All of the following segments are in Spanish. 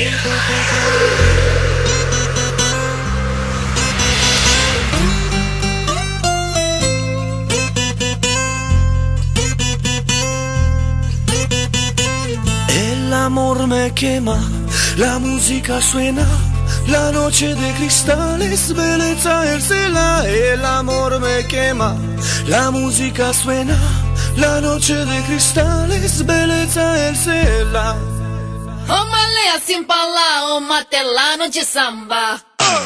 El amor me quema, la música suena, la noche de cristales, belleza el cela. El amor me quema, la música suena, la noche de cristales, belleza el cela. Uma leia assim pra lá, uma telano de samba.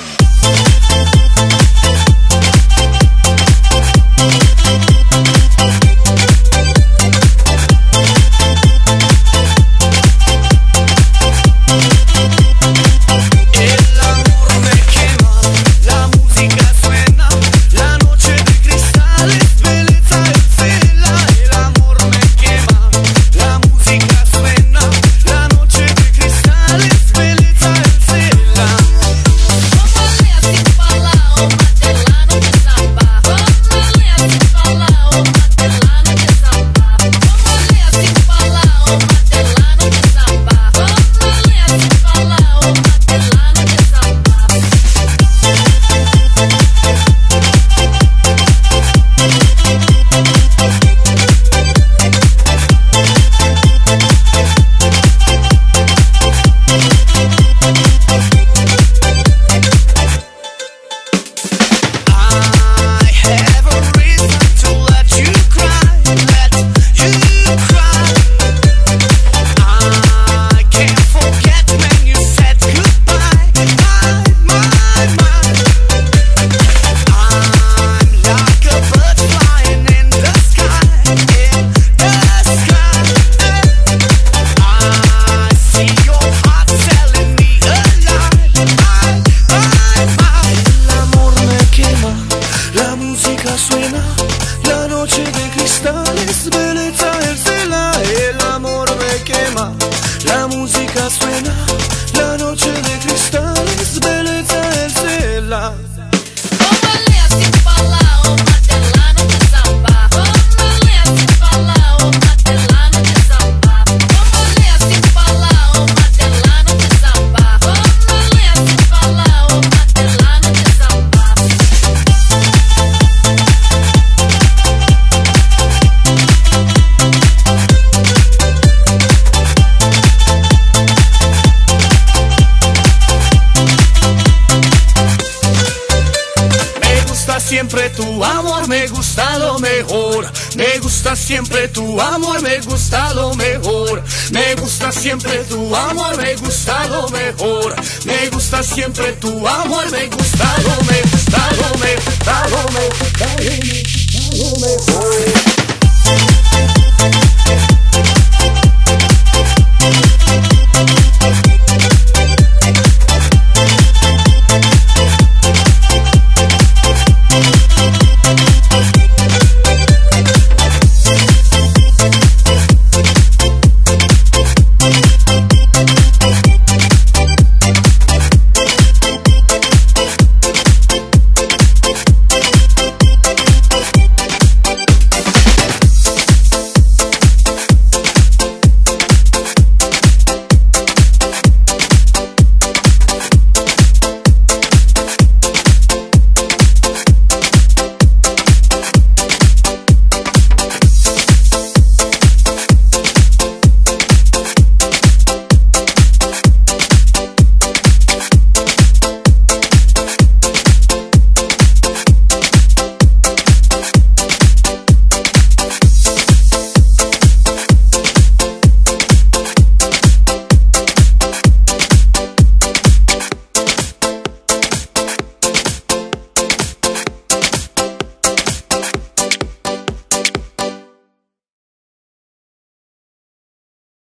Suena la noche de cristales, belleza el cela. El amor me quema, la música suena, la noche de cristales, belleza el cela. Uma leia assim pra lá, uma telano de samba. Uma leia assim pra lá, uma telano de samba. Uma leia assim pra lá, uma telano de samba. Uma leia assim pra lá, uma telano de samba. Siempre tu amor, me gusta lo mejor. Me gusta siempre tu amor, me gusta lo mejor. Me gusta siempre tu amor, me gusta lo mejor. Me gusta siempre tu amor, me gusta lo mejor. Me gusta lo mejor.